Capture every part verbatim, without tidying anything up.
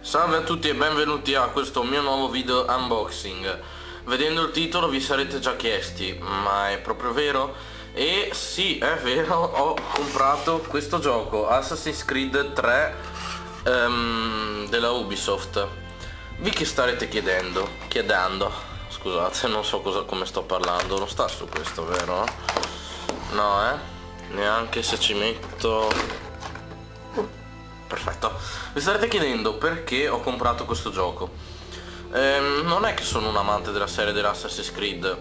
Salve a tutti e benvenuti a questo mio nuovo video unboxing. Vedendo il titolo vi sarete già chiesti, ma è proprio vero? E sì, è vero, ho comprato questo gioco, Assassin's Creed tre ehm, della Ubisoft. Vi che starete chiedendo? Chiedendo. Scusate, non so cosa, come sto parlando, non sta su questo, vero? No, eh? Neanche se ci metto... Perfetto. Vi starete chiedendo perché ho comprato questo gioco. Ehm, non è che sono un amante della serie dell'Assassin's Creed,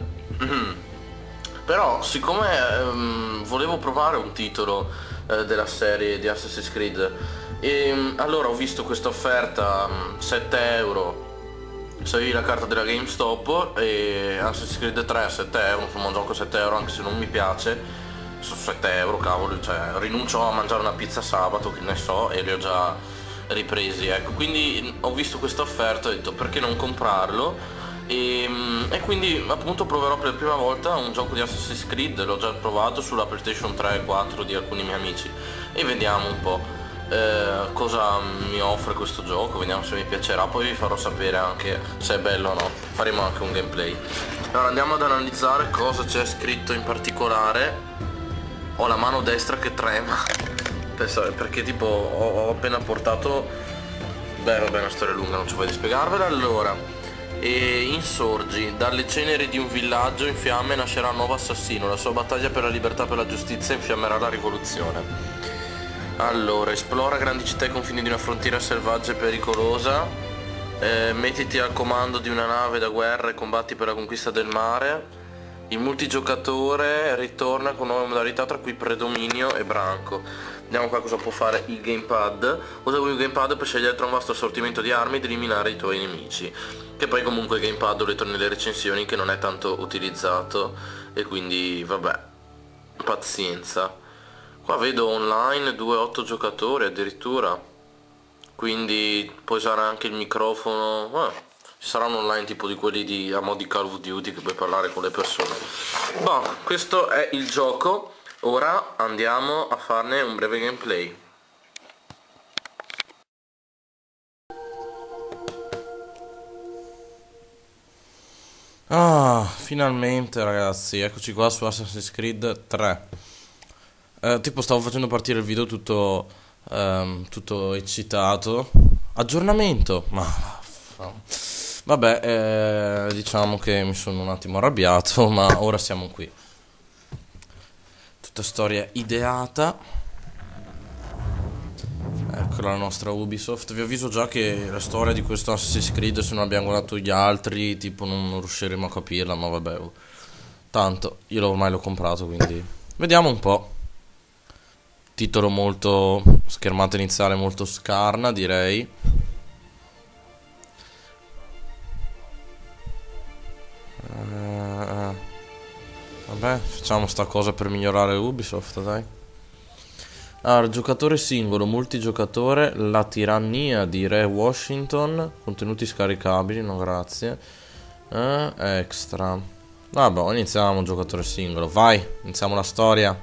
però siccome ehm, volevo provare un titolo eh, della serie di Assassin's Creed, e allora ho visto questa offerta sette euro se avevi la carta della GameStop, e Assassin's Creed tre a sette euro, insomma un gioco a sette euro anche se non mi piace. Su sette euro, cavolo, cioè rinuncio a mangiare una pizza sabato, che ne so, e li ho già ripresi, ecco. Quindi ho visto questa offerta e ho detto perché non comprarlo, e, e quindi appunto proverò per la prima volta un gioco di Assassin's Creed. L'ho già provato sulla PlayStation tre e quattro di alcuni miei amici e vediamo un po' eh, cosa mi offre questo gioco, vediamo se mi piacerà, poi vi farò sapere anche se è bello o no, faremo anche un gameplay. Allora andiamo ad analizzare cosa c'è scritto in particolare. Ho la mano destra che trema perché tipo ho, ho appena portato, beh vabbè, una storia lunga, non ci voglio spiegarvela. Allora, e insorgi dalle ceneri di un villaggio in fiamme nascerà un nuovo assassino, la sua battaglia per la libertà e per la giustizia infiammerà la rivoluzione. Allora, esplora grandi città e confini di una frontiera selvaggia e pericolosa, eh, mettiti al comando di una nave da guerra e combatti per la conquista del mare. Il multigiocatore ritorna con nuove modalità, tra cui predominio e branco. Vediamo qua cosa può fare il gamepad. Usa il gamepad per scegliere tra un vasto assortimento di armi ed eliminare i tuoi nemici. Che poi comunque il gamepad, ho letto nelle recensioni che non è tanto utilizzato, e quindi vabbè, pazienza. Qua vedo online due otto giocatori addirittura, quindi puoi usare anche il microfono. Ah. Ci sarà un online tipo di quelli di, a mo' di Call of Duty, che puoi parlare con le persone. Boh, questo è il gioco. Ora andiamo a farne un breve gameplay. Ah, finalmente ragazzi, eccoci qua su Assassin's Creed tre. Eh, tipo stavo facendo partire il video tutto, ehm, tutto eccitato. Aggiornamento, ma... Vabbè, eh, diciamo che mi sono un attimo arrabbiato, ma ora siamo qui. Tutta storia ideata. Ecco la nostra Ubisoft. Vi avviso già che la storia di questo Assassin's Creed, se non abbiamo guardato gli altri, tipo non, non riusciremo a capirla, ma vabbè. Oh. Tanto, io ormai l'ho comprato, quindi... Vediamo un po'. Titolo molto... schermata iniziale molto scarna, direi. Uh, vabbè, facciamo sta cosa per migliorare Ubisoft, dai. Allora, giocatore singolo, multigiocatore, la tirannia di Re Washington, contenuti scaricabili, no grazie. Uh, extra. Vabbè, iniziamo giocatore singolo, vai, iniziamo la storia.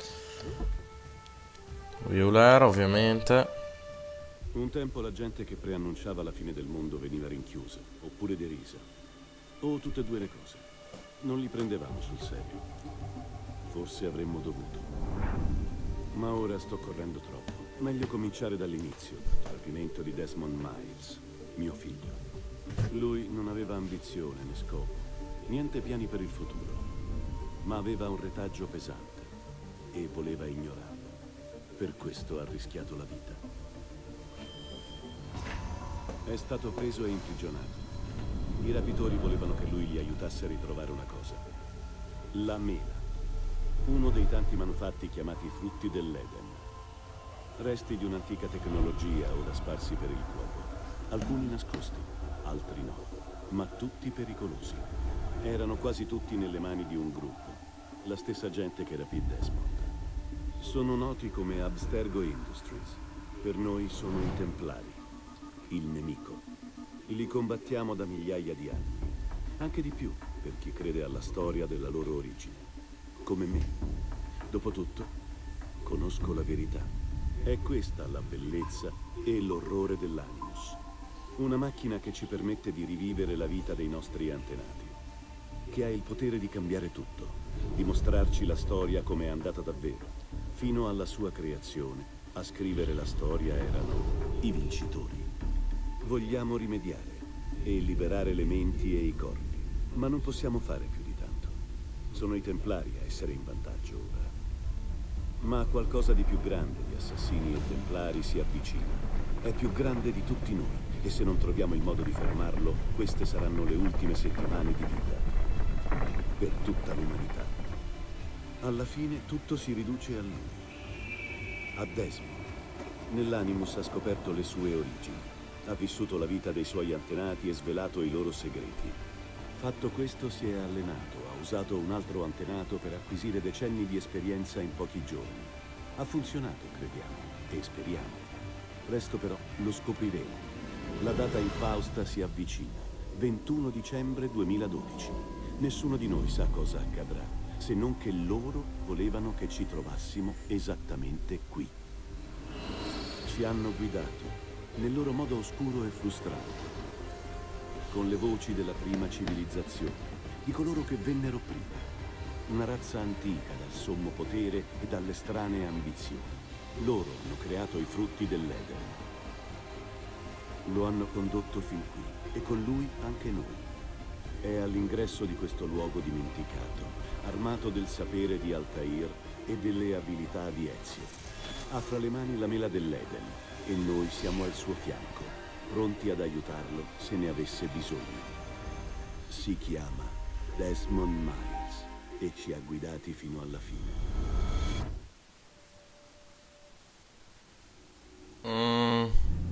Violer, ovviamente. Un tempo la gente che preannunciava la fine del mondo veniva rinchiusa, oppure derisa. O tutte e due le cose. Non li prendevamo sul serio. Forse avremmo dovuto. Ma ora sto correndo troppo. Meglio cominciare dall'inizio, dal rapimento di Desmond Miles, mio figlio. Lui non aveva ambizione né scopo, niente piani per il futuro, ma aveva un retaggio pesante e voleva ignorarlo. Per questo ha rischiato la vita. È stato preso e imprigionato. I rapitori volevano che lui li aiutasse a ritrovare una cosa. La mela. Uno dei tanti manufatti chiamati frutti dell'Eden. Resti di un'antica tecnologia ora sparsi per il globo. Alcuni nascosti, altri no, ma tutti pericolosi. Erano quasi tutti nelle mani di un gruppo. La stessa gente che rapì Desmond. Sono noti come Abstergo Industries. Per noi sono i Templari. Il nemico. Li combattiamo da migliaia di anni, anche di più per chi crede alla storia della loro origine, come me. Dopotutto, conosco la verità. È questa la bellezza e l'orrore dell'Animus. Una macchina che ci permette di rivivere la vita dei nostri antenati, che ha il potere di cambiare tutto, di mostrarci la storia come è andata davvero. Fino alla sua creazione, a scrivere la storia erano i vincitori. Vogliamo rimediare e liberare le menti e i corpi, ma non possiamo fare più di tanto. Sono i Templari a essere in vantaggio ora. Ma qualcosa di più grande di assassini e Templari si avvicina. È più grande di tutti noi. E se non troviamo il modo di fermarlo, queste saranno le ultime settimane di vita per tutta l'umanità. Alla fine tutto si riduce a lui, a Desmond. Nell'Animus ha scoperto le sue origini, ha vissuto la vita dei suoi antenati e svelato i loro segreti. Fatto questo, si è allenato, ha usato un altro antenato per acquisire decenni di esperienza in pochi giorni. Ha funzionato, crediamo, e speriamo. Presto però lo scopriremo. La data infausta si avvicina, ventuno dicembre duemiladodici. Nessuno di noi sa cosa accadrà, se non che loro volevano che ci trovassimo esattamente qui. Ci hanno guidato, nel loro modo oscuro e frustrante, con le voci della prima civilizzazione, di coloro che vennero prima. Una razza antica dal sommo potere e dalle strane ambizioni. Loro hanno creato i frutti dell'Eden. Lo hanno condotto fin qui, e con lui anche noi. È all'ingresso di questo luogo dimenticato, armato del sapere di Altair e delle abilità di Ezio. Ha fra le mani la mela dell'Eden, e noi siamo al suo fianco, pronti ad aiutarlo se ne avesse bisogno. Si chiama Desmond Miles, e ci ha guidati fino alla fine. Mm.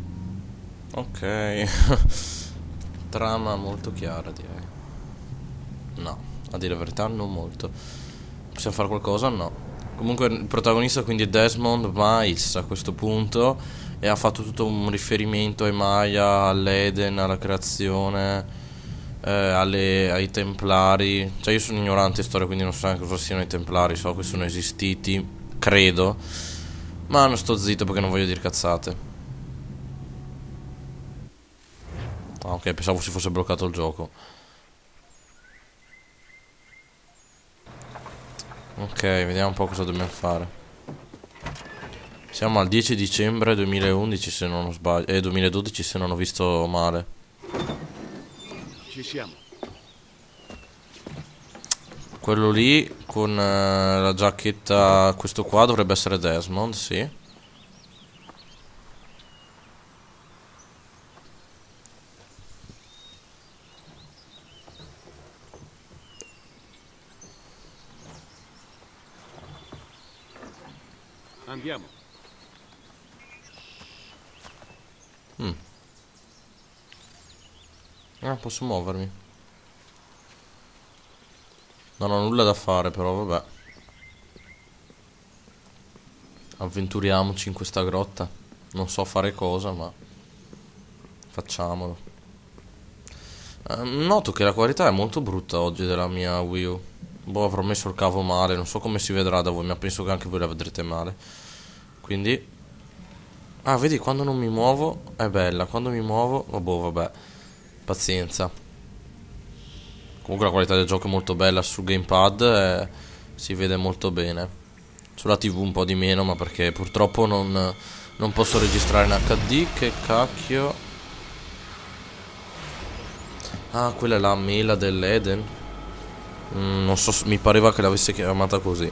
Ok. Trama molto chiara, direi. No, a dire la verità non molto. Possiamo fare qualcosa? No. Comunque il protagonista quindi è Desmond Miles a questo punto, e ha fatto tutto un riferimento ai Maya, all'Eden, alla creazione, eh, alle, ai Templari. Cioè io sono ignorante in storia, quindi non so neanche cosa siano i Templari. So che sono esistiti, credo, ma non sto zitto perché non voglio dire cazzate. Ah, ok, pensavo si fosse bloccato il gioco. Ok, vediamo un po' cosa dobbiamo fare. Siamo al dieci dicembre duemilaundici, se non sbaglio. Eh, duemiladodici, se non ho visto male. Ci siamo. Quello lì con eh, la giacchetta, questo qua dovrebbe essere Desmond, sì. Andiamo. Mm. Ah, posso muovermi. Non ho nulla da fare, però vabbè. Avventuriamoci in questa grotta. Non so fare cosa, ma facciamolo. eh, Noto che la qualità è molto brutta oggi della mia Wii U. Boh, avrò messo il cavo male. Non so come si vedrà da voi, ma penso che anche voi la vedrete male. Quindi ah, vedi, quando non mi muovo è bella. Quando mi muovo, oh, boh, vabbè, pazienza. Comunque la qualità del gioco è molto bella sul gamepad, e si vede molto bene. Sulla tivù un po' di meno, ma perché purtroppo non, non posso registrare in acca di. Che cacchio. Ah, quella è la mela dell'Eden. mm, Non so, mi pareva che l'avesse chiamata così.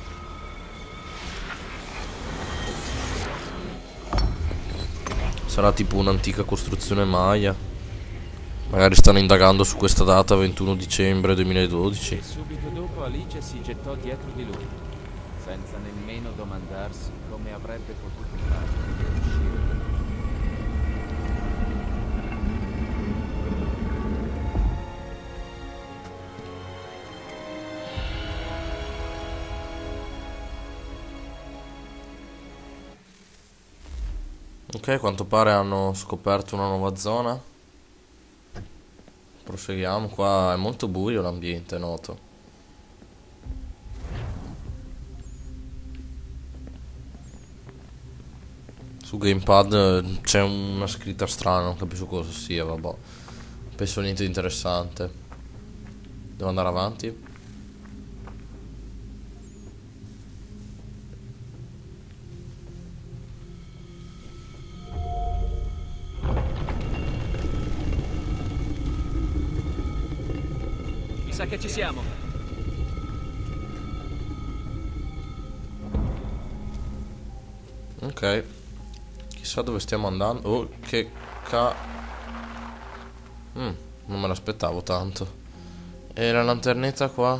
Sarà tipo un'antica costruzione Maya. Magari stanno indagando su questa data, ventuno dicembre duemiladodici. E subito dopo Alice si gettò dietro di lui, senza nemmeno domandarsi come avrebbe potuto fare per uscire. Ok, a quanto pare hanno scoperto una nuova zona. Proseguiamo, qua è molto buio l'ambiente, noto. Su gamepad c'è una scritta strana, non capisco cosa sia, vabbè. Penso niente di interessante. Devo andare avanti. Mi sa che ci siamo. Ok. Chissà dove stiamo andando. Oh, che ca... Mm, non me l'aspettavo tanto. E la lanternetta qua?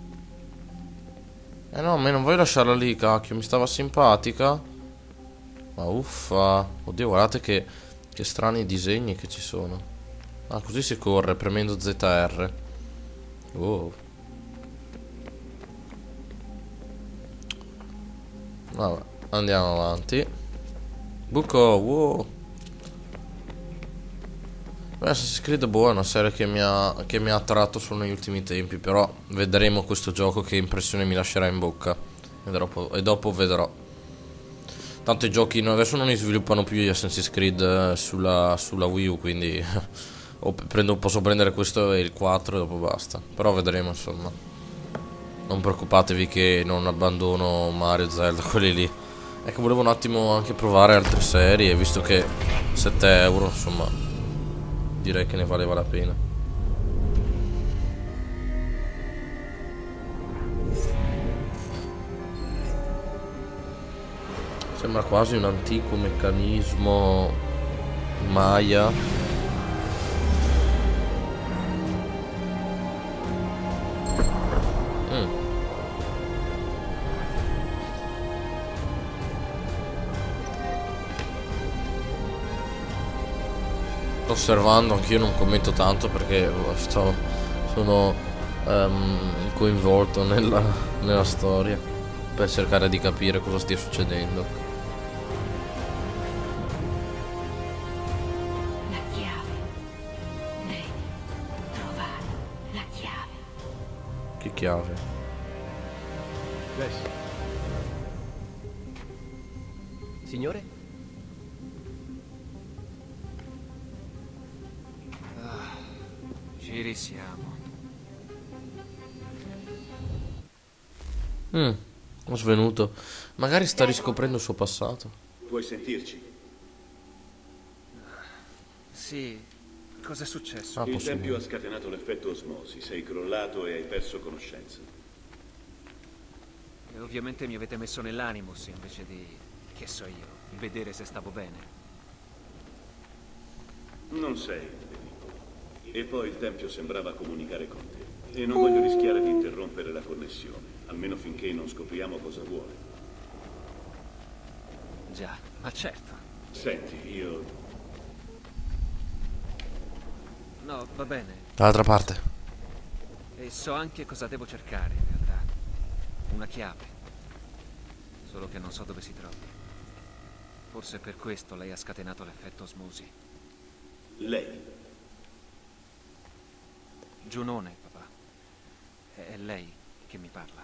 Eh no, me non voglio lasciarla lì, cacchio. Mi stava simpatica. Ma uffa. Oddio, guardate che, che strani disegni che ci sono. Ah, così si corre premendo Z R. Oh. Vabbè, andiamo avanti. Buco, wow. Beh, Assassin's Creed boh, è una serie che mi ha, che mi ha attratto solo negli ultimi tempi. Però vedremo questo gioco che impressione mi lascerà in bocca. E dopo, e dopo vedrò. Tanto i giochi no, adesso non li sviluppano più gli Assassin's Creed eh, sulla, sulla Wii U, quindi o prendo, posso prendere questo e il quattro e dopo basta. Però vedremo, insomma. Non preoccupatevi che non abbandono Mario, Zelda, quelli lì. Ecco, volevo un attimo anche provare altre serie, visto che sette euro, insomma, direi che ne valeva la pena. Sembra quasi un antico meccanismo Maya. Mm. Sto osservando, anch'io non commento tanto perché sto, sono um, coinvolto nella, nella storia per cercare di capire cosa stia succedendo. La chiave. Devi trovare la chiave. Che chiave? Adesso. Signore? Ci risiamo. Mm, ho svenuto. Magari sta riscoprendo il suo passato. Puoi sentirci? Sì, cos'è successo? Ah, Il possibile. tempio ha scatenato l'effetto osmosi. Sei crollato e hai perso conoscenza. E ovviamente mi avete messo nell'animus invece di, che so io, vedere se stavo bene. Non sei un nemico. E poi il tempio sembrava comunicare con te. E non voglio rischiare di interrompere la connessione, almeno finché non scopriamo cosa vuole. Già, ma certo. Senti, io... No, va bene. Dall'altra parte. E so anche cosa devo cercare, in realtà. Una chiave. Solo che non so dove si trovi. Forse per questo lei ha scatenato l'effetto osmosi. Lei. Giunone, papà. È lei che mi parla.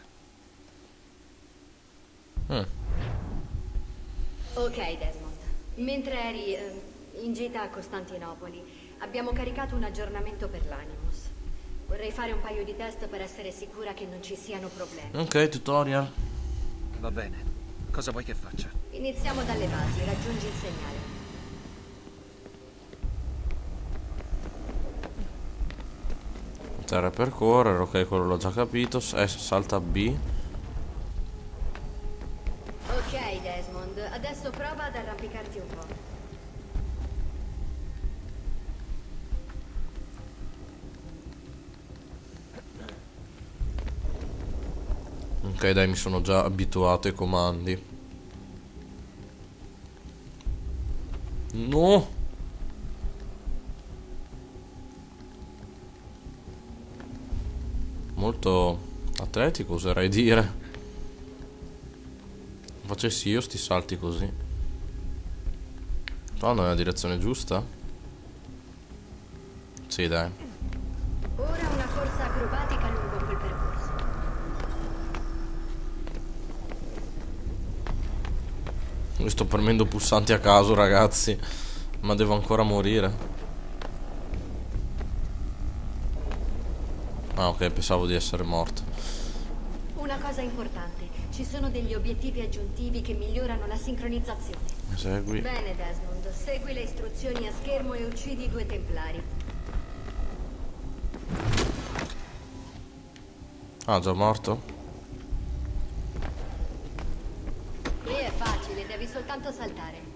Mm. Ok, Desmond. Mentre eri eh, in gita a Costantinopoli, abbiamo caricato un aggiornamento per l'Animus. Vorrei fare un paio di test per essere sicura che non ci siano problemi. Ok, tutorial. Va bene. Cosa vuoi che faccia? Iniziamo dalle basi, raggiungi il segnale. Terra per correre, ok, quello l'ho già capito. S salta B. Ok, Desmond, adesso prova ad arrampicarti un po'. Ok, dai, mi sono già abituato ai comandi. No! Molto atletico, oserei dire. Facessi io sti salti così. Vanno nella direzione giusta? Sì, dai. Ora una corsa acrobatica lungo quel percorso. Mi sto premendo pulsanti a caso, ragazzi. Ma devo ancora morire. Ah, ok, pensavo di essere morto. Una cosa importante, ci sono degli obiettivi aggiuntivi che migliorano la sincronizzazione. Segui. Bene, Desmond, segui le istruzioni a schermo e uccidi i due templari. Ah, già morto? Qui è facile, devi soltanto saltare.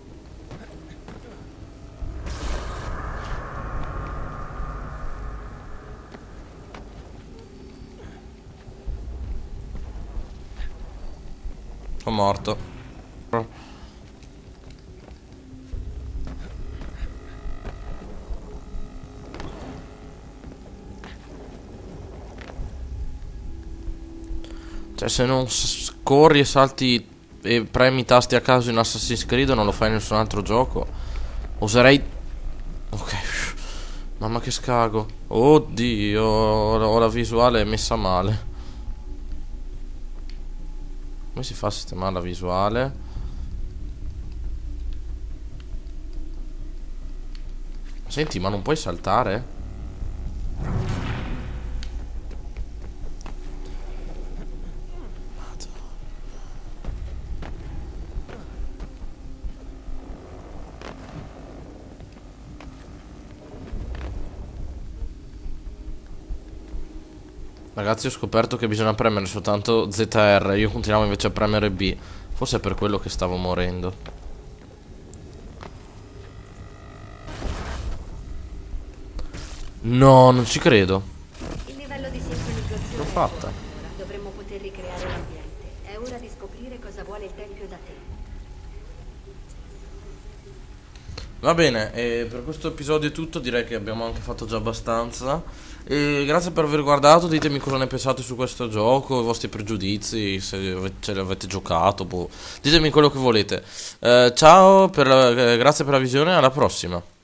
Sono morto. Cioè, se non s- corri e salti e premi i tasti a caso in Assassin's Creed, non lo fai in nessun altro gioco. Oserei... Ok. Mamma che scago. Oddio, ho la visuale messa male. Come si fa a sistemare la visuale? Senti, ma non puoi saltare? Ragazzi, ho scoperto che bisogna premere soltanto Z R. Io continuavo invece a premere B. Forse è per quello che stavo morendo. No, non ci credo. Il livello di sincronizzazione L'ho è fatta. buono ora. Dovremmo poter ricreare l'ambiente. È ora di scoprire cosa vuole il tempio da te. Va bene, e per questo episodio è tutto. Direi che abbiamo anche fatto già abbastanza. E grazie per aver guardato. Ditemi cosa ne pensate su questo gioco, i vostri pregiudizi, se ave- ce l'avete giocato, boh. Ditemi quello che volete. Eh, ciao, per la- eh, grazie per la visione, alla prossima.